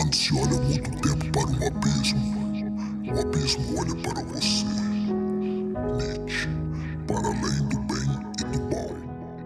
Quando se olha muito tempo para um abismo, o abismo olha para você. Nietzsche, para além do bem e do mal.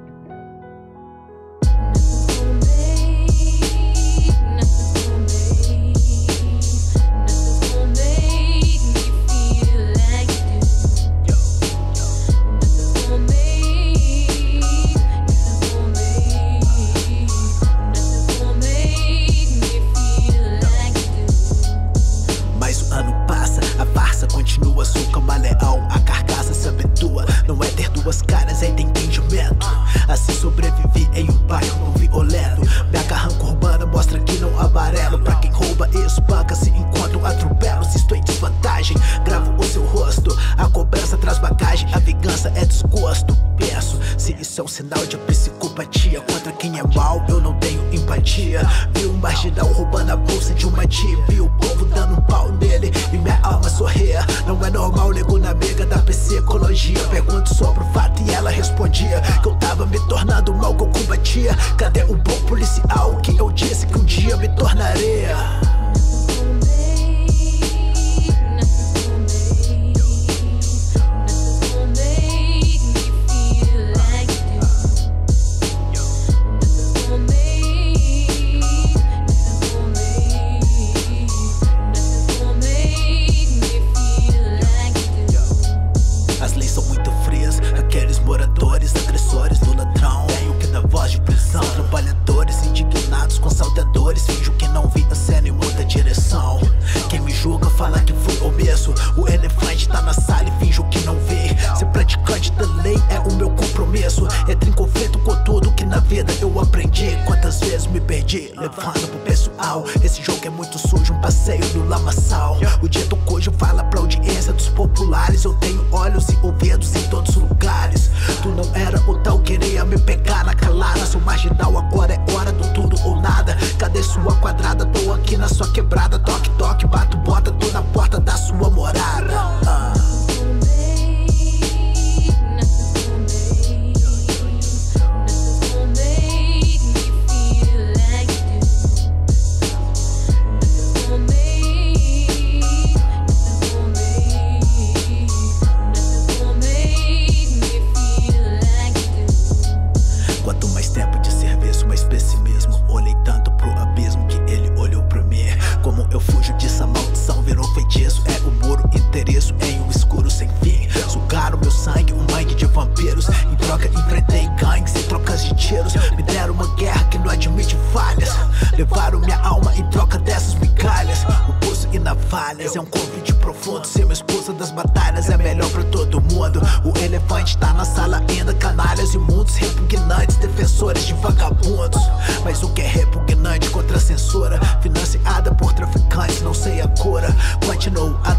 Continua, sou camaleão, a carcaça se habitua. Não é ter duas caras, é ter entendimento. Assim sobrevivi em um bairro não violento. Minha carranca urbana mostra que não amarelo. Pra quem rouba e espanca, se encontro atropelo. Se estou em desvantagem, gravo o seu rosto. A cobrança traz bagagem, a vingança é desgosto. Penso, se isso é um sinal de psicopatia. Contra quem é mal, eu não tenho empatia. Vi um marginal roubando a bolsa de uma tia. Vi o povo dando um pau nele e minha alma sorria. Não é normal, nego na mega da psicologia. Pergunto sobre o fato e ela respondia que eu tava me tornando mal que eu combatia. Cadê o bom policial que eu disse que um dia me tornaria? Agressores do ladrão, tenho que dar voz de prisão. Trabalhadores indignados com salteadores, finjo que não vi a cena e muda a direção. Quem me julga fala que fui obeso. O elefante tá na sala e finjo que não vê. Ser praticante da lei é o meu compromisso. Entro em conflito com tudo que na vida eu aprendi. Quantas vezes me perdi, levando pro pessoal. Esse jogo é muito sujo, um passeio no lamaçal. O dito cujo fala pra audiência dos populares. Eu tenho olhos e ouvidos em todos os lugares. Tu não era o tal, queria me pegar na calada. Sou marginal, agora é hora do tudo ou nada. Cadê sua quadrada? Tô aqui na sua quebrada. Toque, toque, bato, bota, tô na porta da sua morada. Quanto mais tempo de serviço, mais pessimismo. Olhei tanto pro abismo que ele olhou pra mim. Como eu fujo disso, a maldição virou feitiço. É o muro inteiriço em um escuro sem fim. Sugaram meu sangue, um mangue de vampiros. Em troca enfrentei gangues e trocas de tiros. Me deram uma guerra que não admite falhas. Levaram minha alma em troca dessas migalhas. O pulso e navalhas é um convite profundo. Ser uma esposa das batalhas é melhor pra todo mundo. O elefante tá na sala ainda. Canalhas imundos, repugnantes, defensores de vagabundos. Mas o que é repugnante contra a censura? Financiada por traficantes, não sei a cura. Continuo a